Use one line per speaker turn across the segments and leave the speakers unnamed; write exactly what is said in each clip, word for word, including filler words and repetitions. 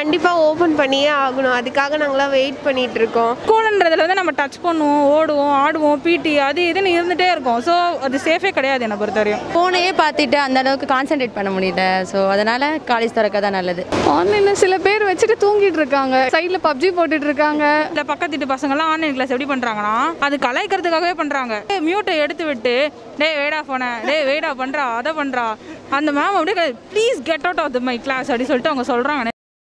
கண்டிப்பாக ஓப்பன் பண்ணியே ஆகணும். அதுக்காக நாங்களாம் வெயிட் பண்ணிகிட்டு இருக்கோம்.
ஸ்கூலுன்றதுல வந்து நம்ம டச் பண்ணுவோம், ஓடுவோம், ஆடுவோம், பிடி அது இதுன்னு இருந்துகிட்டே இருக்கும். ஸோ அது சேஃபே கிடையாது என்னை பொறுத்தவரையும்.
ஃபோனையே பார்த்துட்டு அந்த அளவுக்கு கான்சென்ட்ரேட் பண்ண முடியல. ஸோ அதனால் காலேஜ் திறக்க தான் நல்லது.
ஆன்லைனில் சில பேர் வச்சுட்டு தூங்கிட்டு இருக்காங்க, சைடில் பப்ஜி போட்டுட்டு இருக்காங்க.
இல்லை பக்கத்து வீட்டு பசங்கள்லாம் ஆன்லைன் கிளாஸ் எப்படி பண்ணுறாங்கன்னா அது கலாய்க்கிறதுக்காகவே பண்ணுறாங்க. மியூட்டை எடுத்து விட்டு டே வெயிடா போன டே வெயிடா பண்ணுறா அதை பண்ணுறா அந்த மேம் அப்படியே please get out of the my class அப்படின்னு சொல்லிட்டு அவங்க சொல்கிறாங்க.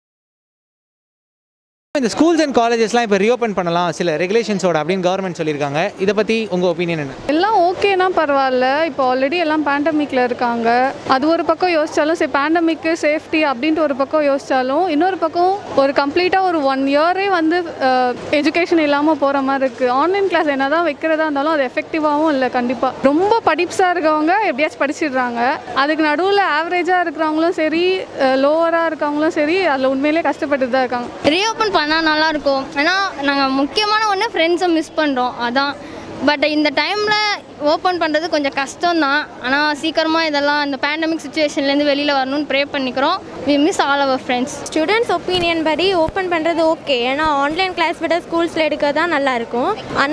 இந்த ஸ்கூல்ஸ் அண்ட் காலேஜஸ்லாம் இப்போ ரீஓப்பன் பண்ணலாம் சில ரெகுலேஷன்ஸோட அப்படின்னு கவர்மெண்ட் சொல்லியிருக்காங்க. இதை பற்றி உங்கள் ஒப்பீனியன் என்ன?
எல்லாம் ஓகேனா பரவாயில்ல. இப்போ ஆல்ரெடி எல்லாம் பேண்டமிக்கில் இருக்காங்க. அது ஒரு பக்கம் யோசிச்சாலும் சரி, பேண்டமிக்கு சேஃப்டி அப்படின்ட்டு ஒரு பக்கம் யோசிச்சாலும் இன்னொரு பக்கம் ஒரு கம்ப்ளீட்டாக ஒரு ஒன் இயரே வந்து எஜுகேஷன் இல்லாமல் போகிற மாதிரி இருக்குது. ஆன்லைன் கிளாஸ் என்ன தான் வைக்கிறதா இருந்தாலும் அது எஃபெக்டிவாகவும் இல்லை. கண்டிப்பாக ரொம்ப படிப்ஸாக இருக்கவங்க எப்படியாச்சும் படிச்சிடுறாங்க. அதுக்கு நடுவில் ஆவரேஜாக இருக்கிறவங்களும் சரி, லோவராக இருக்கவங்களும் சரி அதில் உண்மையிலே கஷ்டப்பட்டு தான் இருக்காங்க.
ரீஓப்பன் பண்ணால் நல்லாயிருக்கும். ஏன்னா நாங்கள் முக்கியமான ஒன்று ஃப்ரெண்ட்ஸை மிஸ் பண்ணுறோம், அதான். பட் இந்த டைமில் ஓப்பன் பண்ணுறது கொஞ்சம் கஷ்டம் தான். ஆனால் சீக்கிரமாக இதெல்லாம் இந்த பேண்டமிக் சுச்சுவேஷன்லேருந்து வெளியில் வரணும்னு ப்ரே பண்ணிக்கிறோம். We miss all our friends.
Students opinion படி ஓப்பன் பண்ணுறது ஓகே. ஏன்னா ஆன்லைன் கிளாஸ் விட ஸ்கூல்ஸில் எடுக்க தான் நல்லாயிருக்கும்.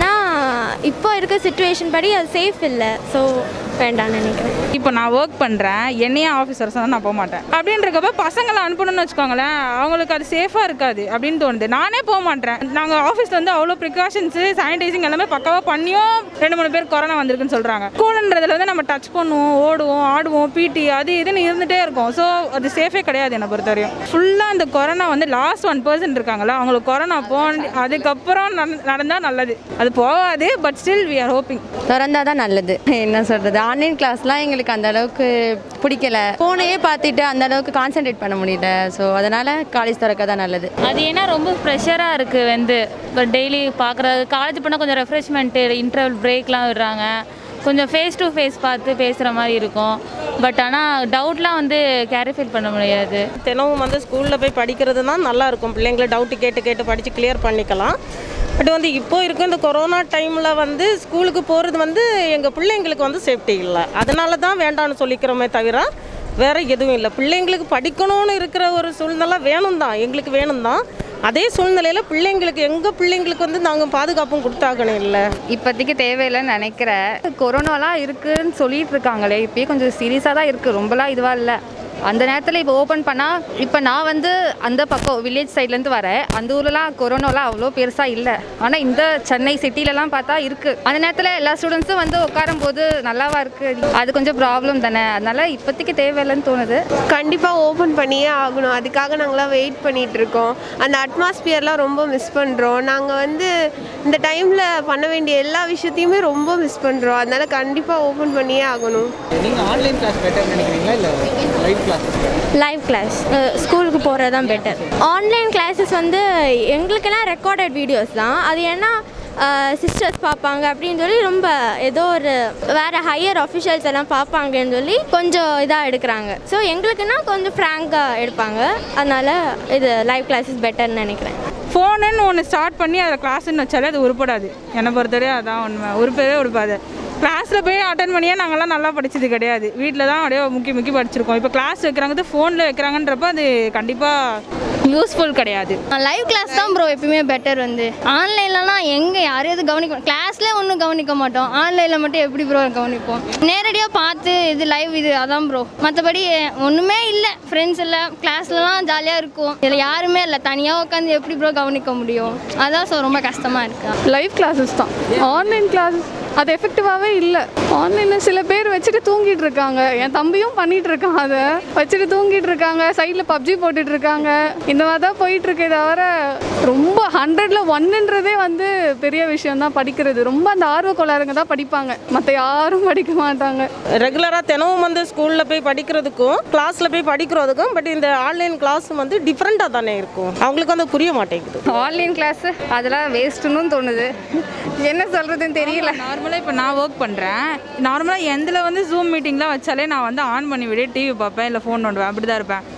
ஆனால் இப்போ இருக்க சுச்சுவேஷன் படி அது சேஃப் இல்லை. ஸோ வேண்டாம்னு நினைக்கிறேன்.
இப்போ நான் ஒர்க் பண்ணுறேன், என்னையே ஆஃபீஸர்ஸ் தான் நான் போக மாட்டேன். அப்படின்றக்கப்ப பசங்களை அனுப்பணும்னு வச்சுக்கோங்களேன், அவங்களுக்கு அது சேஃபாக இருக்காது அப்படின்னு தோணுது. நானே போக மாட்டேன். நாங்கள் ஆஃபீஸில் வந்து அவ்வளோ ப்ரிகாஷன்ஸு சானிடைசிங் எல்லாமே பக்காவாக பண்ணியும் ரெண்டு மூணு பேர் கொரோனா வந்திருக்குன்னு சொல்கிறாங்க. ஸ்கூலுன்றதுல வந்து நம்ம டச் பண்ணுவோம், ஓடுவோம், ஆடுவோம், பிடி அது இதுன்னு இருந்துகிட்டே இருக்கும். ஸோ அது சேஃபே கிடையாது என்னை பொறுத்தவரையும். ஃபுல்லாக இந்த கொரோனா வந்து லாஸ்ட் ஒன் பர்சன்ட் இருக்காங்களா, அவங்களுக்கு கொரோனா போ அதுக்கப்புறம் நடந்தால் நல்லது. அது போகாது. But still we are hoping
திறந்தால் தான் நல்லது. என்ன சொல்கிறது, ஆன்லைன் கிளாஸ்லாம் எங்களுக்கு அந்த அளவுக்கு பிடிக்கல. ஃபோனையே பார்த்துட்டு அந்த அளவுக்கு கான்சென்ட்ரேட் பண்ண முடியல. ஸோ அதனால் காலேஜ் திறக்க தான் நல்லது.
அது ஏன்னா ரொம்ப ப்ரெஷராக இருக்குது வந்து இப்போ டெய்லி பார்க்குறது. காலேஜ் போனால் கொஞ்சம் ரெஃப்ரெஷ்மெண்ட்டு, இன்டர்வல் பிரேக்லாம் விடுறாங்க, கொஞ்சம் ஃபேஸ் டு ஃபேஸ் பார்த்து பேசுகிற மாதிரி இருக்கும். பட் ஆனால் டவுட்லாம் வந்து கேரிஃபைல் பண்ண முடியாது.
தினமும் வந்து ஸ்கூலில் போய் படிக்கிறது தான் நல்லாயிருக்கும். பிள்ளைங்களை டவுட்டு கேட்டு கேட்டு படித்து கிளியர் பண்ணிக்கலாம். பட் வந்து இப்போ இருக்க இந்த கொரோனா டைமில் வந்து ஸ்கூலுக்கு போகிறது வந்து எங்கள் பிள்ளைங்களுக்கு வந்து சேஃப்டி இல்லை. அதனால தான் வேண்டாம்னு சொல்லிக்கிறோமே தவிர வேறு எதுவும் இல்லை. பிள்ளைங்களுக்கு படிக்கணும்னு இருக்கிற ஒரு சூழ்நிலை வேணும் தான், எங்களுக்கு வேணும் தான். அதே சூழ்நிலையில் பிள்ளைங்களுக்கு எங்கள் பிள்ளைங்களுக்கு வந்து நாங்கள் பாதுகாப்பும் கொடுத்தாகணும். இல்லை
இப்போதைக்கு தேவையில்லைன்னு நினைக்கிறேன். கொரோனாலாம் இருக்குதுன்னு சொல்லிட்டு இருக்காங்களே, இப்போயே கொஞ்சம் சீரியஸாக தான் இருக்குது, ரொம்பலாம் இதுவாக இல்லை. அந்த நேரத்தில் இப்போ ஓப்பன் பண்ணால், இப்போ நான் வந்து அந்த பக்கம் வில்லேஜ் சைட்லேருந்து வரேன். அந்த ஊர்லலாம் கொரோனாலாம் அவ்வளோ பெருசாக இல்லை. ஆனால் இந்த சென்னை சிட்டிலலாம் பார்த்தா இருக்குது. அந்த நேரத்தில் எல்லா ஸ்டூடெண்ட்ஸும் வந்து உட்காரும் போது நல்லாவா இருக்குது. அது கொஞ்சம் ப்ராப்ளம் தானே. அதனால் இப்போதைக்கு தேவையில்லைன்னு தோணுது.
கண்டிப்பாக ஓப்பன் பண்ணியே ஆகணும். அதுக்காக நாங்களாம் வெயிட் பண்ணிகிட்டு இருக்கோம். அந்த அட்மாஸ்பியர்லாம் ரொம்ப மிஸ் பண்ணுறோம். நாங்கள் வந்து இந்த டைமில் பண்ண வேண்டிய எல்லா விஷயத்தையுமே ரொம்ப மிஸ் பண்ணுறோம். அதனால் கண்டிப்பாக ஓப்பன் பண்ணியே ஆகணும்.
நீங்கள் ஆன்லைன் கிளாஸ் பெட்டர் நினைக்கிறீங்களா இல்லை லைவ் கிளாஸ்?
லைவ் கிளாஸ் ஸ்கூலுக்கு போகிறது தான் பெட்டர். ஆன்லைன் கிளாஸஸ் வந்து எங்களுக்கெல்லாம் ரெக்கார்டட் வீடியோஸ் தான். அது ஏன்னா சிஸ்டர்ஸ் பார்ப்பாங்க அப்படின்னு சொல்லி ரொம்ப ஏதோ ஒரு வேறு ஹையர் அஃபிஷியல்ஸ் எல்லாம் பார்ப்பாங்கன்னு சொல்லி கொஞ்சம் இதாக எடுக்கிறாங்க. ஸோ எங்களுக்குன்னா கொஞ்சம் ஃப்ராங்காக எடுப்பாங்க. அதனால் இது லைவ் கிளாஸஸ் பெட்டர்னு நினைக்கிறேன்.
ஃபோனுன்னு ஒன்று ஸ்டார்ட் பண்ணி அதில் கிளாஸுன்னு வச்சாலே அது உருப்படாது. என்னை பொறுத்தவரை அதான் உண்மை. உருப்பவே உருப்பாது. கிளாஸில் போய் அட்டன் பண்ணியே நாங்கள்லாம் நல்லா படித்தது கிடையாது. வீட்டில் தான் அப்படியே முக்கி முக்கி படிச்சிருக்கோம். இப்போ கிளாஸ் வைக்கிறாங்க, ஃபோனில் வைக்கிறாங்கன்றப்ப அது கண்டிப்பாக யூஸ்ஃபுல் கிடையாது.
லைவ் கிளாஸ் தான் ப்ரோ எப்பயுமே பெட்டர். வந்து ஆன்லைன்லலாம் எங்கே யாரையாவது கவனிக்க, கிளாஸில் ஒன்றும் கவனிக்க மாட்டோம். ஆன்லைனில் மட்டும் எப்படி ப்ரோ கவனிப்போம்? நேரடியாக பார்த்து இது லைவ் இது அதான் ப்ரோ. மற்றபடி ஒன்றுமே இல்லை. ஃப்ரெண்ட்ஸ் இல்லை, கிளாஸ்லலாம் ஜாலியாக இருக்கும். இதில் யாருமே இல்லை, தனியாக உட்காந்து எப்படி ப்ரோ கவனிக்க முடியும்? அதான் ஸோ ரொம்ப கஷ்டமாக இருக்குது.
லைவ் கிளாஸஸ் தான். ஆன்லைன் கிளாஸஸ் அது எஃபெக்டிவாகவே இல்லை. ஆன்லைனில் சில பேர் வச்சுட்டு தூங்கிட்டு இருக்காங்க. என் தம்பியும் பண்ணிகிட்டு இருக்கான். அதை வச்சுட்டு தூங்கிட்டு இருக்காங்க, சைடில் பப்ஜி போட்டுட்டு இருக்காங்க. இந்த மாதிரி தான் போயிட்டுருக்கே தவிர ரொம்ப ஹண்ட்ரடில் ஒன்றுன்றதே வந்து பெரிய விஷயம்தான் படிக்கிறது. ரொம்ப அந்த ஆர்வ கோளாறுங்க தான் படிப்பாங்க, மற்ற யாரும் படிக்க மாட்டாங்க.
ரெகுலராக தினமும் வந்து ஸ்கூலில் போய் படிக்கிறதுக்கும் கிளாஸில் போய் படிக்கிறதுக்கும் பட் இந்த ஆன்லைன் கிளாஸ் வந்து டிஃப்ரெண்ட்டாக தானே இருக்கும். அவங்களுக்கு வந்து புரிய மாட்டேங்குது.
ஆன்லைன் கிளாஸு அதெல்லாம் வேஸ்ட்டுன்னு தோணுது. என்ன சொல்கிறதுன்னு தெரியல.
நார்மலாக இப்போ நான் ஒர்க் பண்ணுறேன். நார்மலாக எந்தில் வந்து ஜூம் மீட்டிங்லாம் வச்சாலே நான் வந்து ஆன் பண்ணி விட டிவி பார்ப்பேன், இல்லை ஃபோன் நோண்டுவேன், அப்படி தான் இருப்பேன்.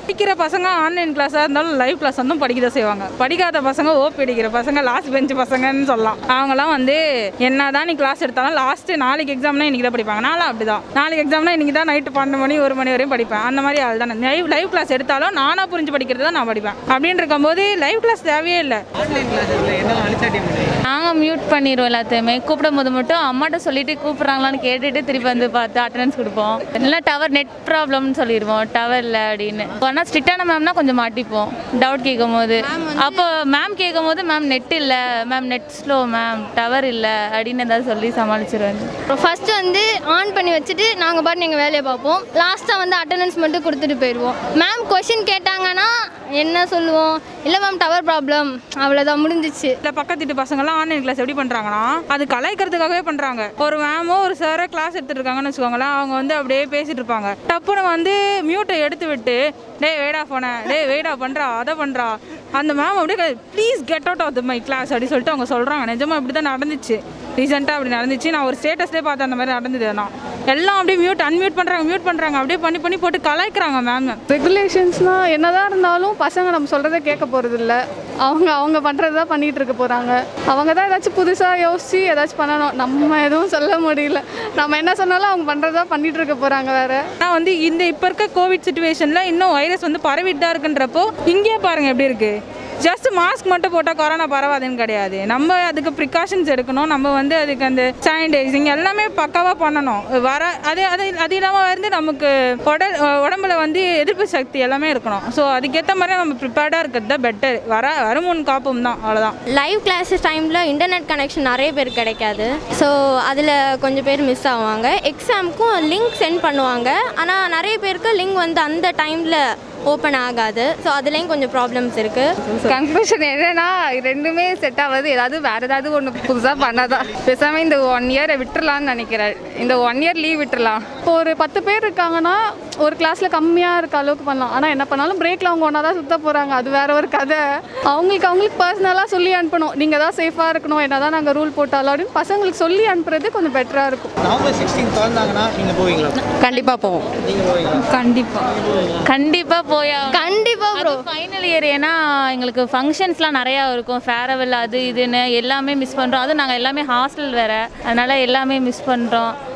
படிக்கிற பசங்க ஆன்லைன் கிளாஸாக இருந்தாலும் லைவ் கிளாஸ் வந்து படிக்க தான் செய்வாங்க. படிக்காத பசங்க ஓபி அடிக்கிற பசங்க லாஸ்ட் பெஞ்ச் பசங்கன்னு சொல்லலாம். அவங்களாம் வந்து என்ன தான் நீ கிளாஸ் எடுத்தாலும் லாஸ்ட்டு நாளைக்கு எக்ஸாம்னா இன்றைக்கி தான் படிப்பாங்க. நானும் அப்படி தான். நாளைக்கு எக்ஸாம்னா இன்றைக்கி தான் நைட்டு பன்னெண்டு மணி ஒரு மணி வரையும் படிப்பேன். அந்த மாதிரி ஆள் தான். லைவ் லைவ் கிளாஸ் எடுத்தாலும் நானாக புரிஞ்சு படிக்கிறது தான் நான் படிப்பேன். அப்படின்னு இருக்கும்போது லைவ் கிளாஸ் தேவையே இல்லை.
நாங்கள் மியூட் பண்ணிடுவோம் எல்லாத்தையுமே. கூப்பிடும் போது மட்டும் அம்மாட்ட சொல்லிட்டு கூப்பிட்றாங்களான்னு கேட்டுட்டு திருப்பி வந்து பார்த்து அட்டண்டன்ஸ் கொடுப்போம். இல்லை டவர் நெட் ப்ராப்ளம்னு சொல்லிடுவோம், டவர் இல்லை அப்படின்னு. ஆனால் ஸ்ட்ரிக்டான மேம்னா கொஞ்சம் மாட்டிப்போம் டவுட் கேட்கும் போது. அப்போ மேம் கேட்கும் போது மேம் நெட் இல்லை ma'am, net slow ma'am, tower இல்லை அப்படின்னு ஏதாவது சொல்லி சமாளிச்சிருவேன்.
ஃபஸ்ட்டு வந்து ஆன் பண்ணி வச்சுட்டு நாங்கள் பாட்டு எங்கள் வேலையை பார்ப்போம். லாஸ்ட்டாக வந்து அட்டண்டன்ஸ் மட்டும் கொடுத்துட்டு போயிடுவோம். மேம் கொஷின் கேட்டாங்கன்னா என்ன சொல்லுவோம், இல்லை மேம் டவர் ப்ராப்ளம், அவ்வளோதான் முடிஞ்சிச்சு.
இல்லை பக்கத்து வீட்டு பசங்கள்லாம் ஆன்லைன் கிளாஸ் எப்படி பண்ணுறாங்கன்னா அது கலாய்க்கிறதுக்காகவே பண்ணுறாங்க. ஒரு மேமோ ஒரு சாரோ கிளாஸ் எடுத்துட்டு இருக்காங்கன்னு வச்சுக்கோங்களேன், அவங்க வந்து அப்படியே பேசிட்டு இருப்பாங்க. டப்புன்னு வந்து மியூட்டை எடுத்து விட்டு டே வெயிட் ஆஃப் பண்ண டே வெயிட் ஆஃப் பண்ணுறா அதை பண்ணுறா அந்த மேம் அப்படியே please get out of the my class அப்படி சொல்லிட்டு அவங்க சொல்கிறாங்க. நிஜமாக இப்படி தான் நடந்துச்சு. ரீசெண்டாக அப்படி நடந்துச்சு. நான் ஒரு ஸ்டேட்டஸ்லேயே பார்த்தேன் அந்த மாதிரி நடந்தது. நான் எல்லாம் அப்படியே மியூட் அன்மியூட் பண்ணுறாங்க மியூட் பண்ணுறாங்க அப்படியே பண்ணி பண்ணி போட்டு கலாய்க்கிறாங்க மேம்.
ரெகுலேஷன்ஸ்னால் என்னதான் இருந்தாலும் பசங்க நம்ம சொல்கிறத கேட்க போகிறது இல்லை. அவங்க அவங்க பண்ணுறது தான் பண்ணிகிட்டு இருக்க போகிறாங்க. அவங்க தான் ஏதாச்சும் புதுசாக யோசித்து ஏதாச்சும் பண்ணணும். நம்ம எதுவும் சொல்ல முடியல. நம்ம என்ன சொன்னாலும் அவங்க பண்ணுறது தான் பண்ணிகிட்டு இருக்க போகிறாங்க. வேறு
ஆனால் வந்து இந்த இப்போ இருக்க கோவிட் சுச்சுவேஷனில் இன்னும் வைரஸ் வந்து பரவிட்டு தான் இருக்குன்றப்போ இங்கேயே பாருங்கள் எப்படி இருக்குது. ஜஸ்ட் மாஸ்க் மட்டும் போட்டால் கொரோனா பரவாதுன்னு கிடையாது. நம்ம அதுக்கு ப்ரிகாஷன்ஸ் எடுக்கணும். நம்ம வந்து அதுக்கு அந்த சானிடைசிங் எல்லாமே பக்காவாக பண்ணணும். வர அது அது அது இல்லாமல் வந்து நமக்கு உடல் உடம்புல வந்து எதிர்ப்பு சக்தி எல்லாமே இருக்கணும். ஸோ அதுக்கேற்ற மாதிரி நம்ம ப்ரிப்பேர்டாக இருக்கிறது தான் பெட்டர். வர வருமுன் காப்பும் தான், அவ்வளோதான்.
லைவ் கிளாஸஸ் டைமில் இன்டர்நெட் கனெக்ஷன் நிறைய பேர் கிடைக்காது. ஸோ அதில் கொஞ்சம் பேர் மிஸ் ஆவாங்க. எக்ஸாமுக்கும் லிங்க் சென்ட் பண்ணுவாங்க. ஆனால் நிறைய பேருக்கு லிங்க் வந்து அந்த டைமில் ஓப்பன் ஆகாது. ஸோ அதுலேயும் கொஞ்சம் ப்ராப்ளம்ஸ் இருக்குது.
கன்க்ளூஷன் என்னன்னா ரெண்டுமே செட் ஆகாது. ஏதாவது வேறு ஏதாவது ஒன்று புதுசாக பண்ணாதான். பேசாமல் இந்த ஒன் இயரை விட்டுறலான்னு நினைக்கிறேன். இந்த ஒன் இயர் லீவ் விட்டுறலாம்.
இப்போ ஒரு பத்து பேர் இருக்காங்கன்னா ஒரு கிளாஸில் கம்மியாக இருக்க அளவுக்கு பண்ணலாம். ஆனால் என்ன பண்ணாலும் பிரேக்கில் அவங்க ஒன்றா தான் சுற்ற போகிறாங்க. அது வேற ஒரு கதை. அவங்களுக்கு அவங்களுக்கு பர்சனலாக சொல்லி அனுப்பணும். நீங்கள் தான் சேஃபாக இருக்கணும், என்ன தான் நாங்கள் ரூல் போட்டாலும் அப்படின்னு பசங்களுக்கு சொல்லி அனுப்புறது கொஞ்சம் பெட்டராக இருக்கும்.
நவம்பர் சிக்ஸ்டீன் திறந்தாங்கன்னா நீங்கள் போவீங்களா?
கண்டிப்பாக போவோம்.
நீங்கள் போவீங்களா?
கண்டிப்பாக
கண்டிப்பாக போயா
கண்டிப்பாக ப்ரோ.
ஃபைனல் இயர் ஏன்னா எங்களுக்கு ஃபங்க்ஷன்ஸ்லாம் நிறையா இருக்கும். ஃபேர்வெல் அது இதுன்னு எல்லாமே மிஸ் பண்ணுறோம். அதுவும் நாங்கள் எல்லாமே ஹாஸ்டல் வேறு, அதனால் எல்லாமே மிஸ் பண்ணுறோம்.